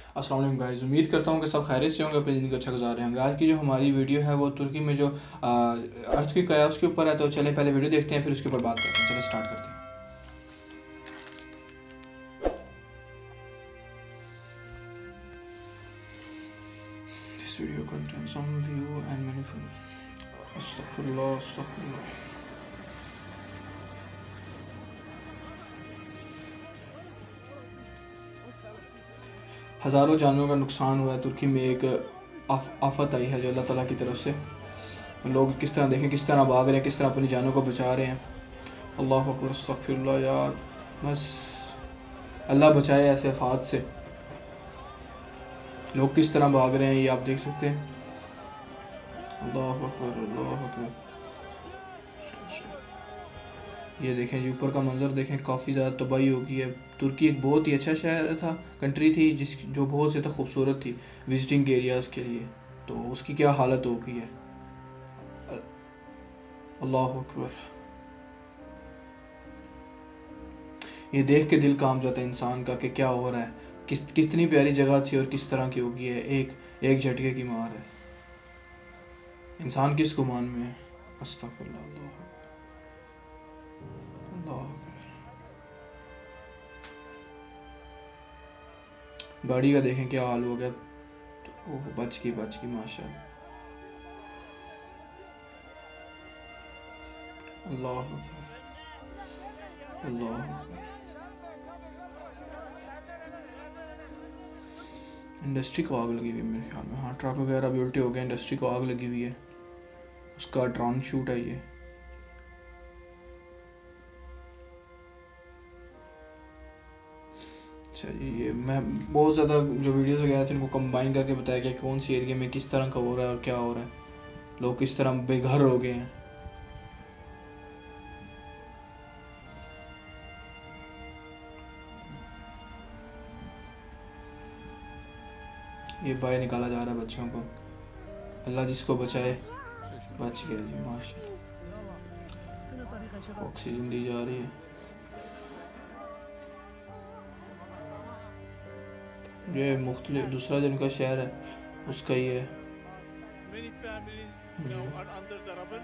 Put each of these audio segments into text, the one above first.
अस्सलाम वालेकुम गाइस, उम्मीद करता हूँ कि सब खैरियत से होंगे, अपनी ज़िंदगी को अच्छा गुजार रहे होंगे। आज की जो हमारी वीडियो है वो तुर्की में जो अर्थक्वेक आया उसके ऊपर है। तो चले पहले वीडियो देखते हैं, फिर उसके ऊपर बात करते हैं। चले स्टार्ट करते हैं। This video contains some view and many Astaghfirullah, astaghfirullah। हज़ारों जानवरों का नुकसान हुआ है। तुर्की में एक आफत आई है जो अल्लाह ताला की तरफ से। लोग किस तरह देखें, किस तरह भाग रहे हैं, किस तरह अपनी जानों को बचा रहे हैं। अल्लाह अकबर, अस्तगफिरुल्लाह यार, बस अल्लाह बचाए ऐसे आफात से। लोग किस तरह भाग रहे हैं ये आप देख सकते हैं। अल्लाह अकबर, अल्लाह अकबर। ये देखें जी, ऊपर का मंजर देखें, काफ़ी ज़्यादा तबाही हो गई है। तुर्की एक बहुत ही अच्छा शहर था, कंट्री थी जो बहुत ज़्यादा खूबसूरत थी विजिटिंग एरियाज़ के लिए। तो उसकी क्या हालत हो गई है। अल्लाह अकबर। ये देख के दिल काम जाता है इंसान का कि क्या हो रहा है। कितनी प्यारी जगह थी और किस तरह की हो गई है। एक झटके की मार है। इंसान किस गुमान में है। अस्तगफिरुल्लाह, अल्लाह अल्लाह। गाड़ी का देखें क्या हाल हो गया। ओह, बच गई माशाल्लाह। अल्लाह अल्लाह। इंडस्ट्री को आग लगी हुई है मेरे ख्याल में। हाँ, ट्रक वगैरह भी उल्टे हो गए, इंडस्ट्री को आग लगी हुई है। उसका ड्रोन शूट है ये। अच्छा जी, ये मैं बहुत ज़्यादा जो वीडियोस वगैरह थे उनको कंबाइन करके बताया कि कौन सी एरिया में किस तरह का हो रहा है और क्या हो रहा है, लोग किस तरह बेघर हो गए हैं। ये बाहर निकाला जा रहा है बच्चों को। अल्लाह जिसको बचाए। बच गया जी माशाल्लाह। ऑक्सीजन दी जा रही है। ये मुख्तलिफ दूसरा जो उनका शहर है उसका ही है। Many families now are under the rubble.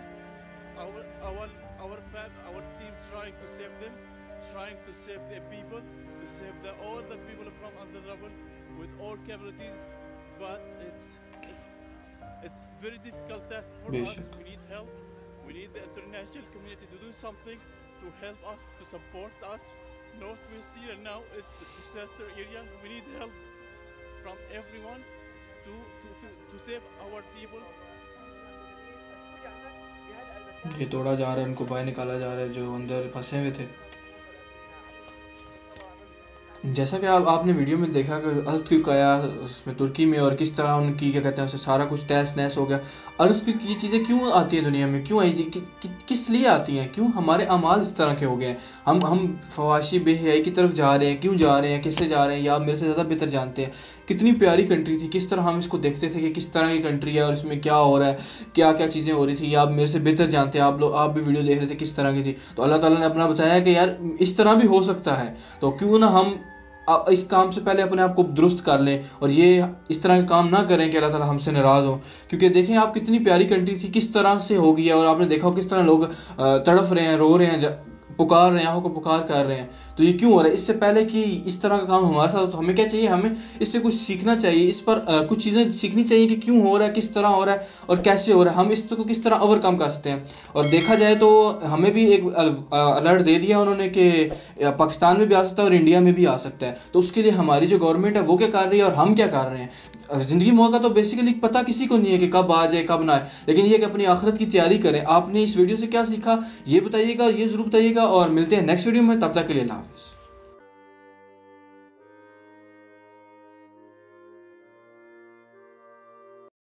Our teams trying to save them, trying to save their people, to save all the people from under the rubble with all capabilities. But it's very difficult task for us. We need help. We need the international community to do something to help us, to support us. Northwest Syria now it's a disaster area. We need help from everyone to save our people. ये तोड़ा जा रहा है, उनको बाहर निकाला जा रहा है जो अंदर फंसे हुए थे। जैसा कि आपने वीडियो में देखा कि अर्थक्वेक आया उसमें तुर्की में, और किस तरह उनकी क्या कहते हैं उसे सारा कुछ तहस नहस हो गया। अर्थक्वेक ये चीज़ें क्यों आती हैं दुनिया में, क्यों आई थी, किस लिए आती हैं, क्यों हमारे अमाल इस तरह के हो गए हैं। हम फवाशी बेहयाई की तरफ जा रहे हैं, क्यों जा रहे हैं, कैसे जा रहे हैं, या आप मेरे से ज़्यादा बेहतर जानते हैं। कितनी प्यारी कंट्री थी, किस तरह हम इसको देखते थे कि किस तरह की कंट्री है और इसमें क्या हो रहा है, क्या क्या चीज़ें हो रही थी। या आप मेरे से बेहतर जानते हैं, आप भी वीडियो देख रहे थे किस तरह की थी। तो अल्लाह ताला ने अपना बताया कि यार इस तरह भी हो सकता है, तो क्यों ना हम इस काम से पहले अपने आप को दुरुस्त कर लें और ये इस तरह का काम ना करें कि अल्लाह ताला हमसे नाराज़ हो। क्योंकि देखें आप कितनी प्यारी कंट्री थी, किस तरह से हो गई है। और आपने देखा हो किस तरह लोग तड़फ रहे हैं, रो रहे हैं, पुकार रहे हैं, आंखों को पुकार कर रहे हैं। तो ये क्यों हो रहा है। इससे पहले कि इस तरह का काम हमारे साथ, तो हमें क्या चाहिए, हमें इससे कुछ सीखना चाहिए, इस पर कुछ चीज़ें सीखनी चाहिए कि क्यों हो रहा है, किस तरह हो रहा है और कैसे हो रहा है, हम इसको किस तरह ओवरकम कर सकते हैं। और देखा जाए तो हमें भी एक अलर्ट दे दिया उन्होंने कि पाकिस्तान में भी आ सकता है और इंडिया में भी आ सकता है। तो उसके लिए हमारी जो गवर्नमेंट है वो क्या कर रही है और हम क्या कर रहे हैं। ज़िंदगी मौत का तो बेसिकली पता किसी को नहीं है कि कब आ जाए कब ना आए, लेकिन ये कि अपनी आखिरत की तैयारी करें। आपने इस वीडियो से क्या सीखा ये बताइएगा, ये ज़रूर बताइएगा, और मिलते हैं नेक्स्ट वीडियो में। तब तक के लिए अल्लाह हाफ़िज़।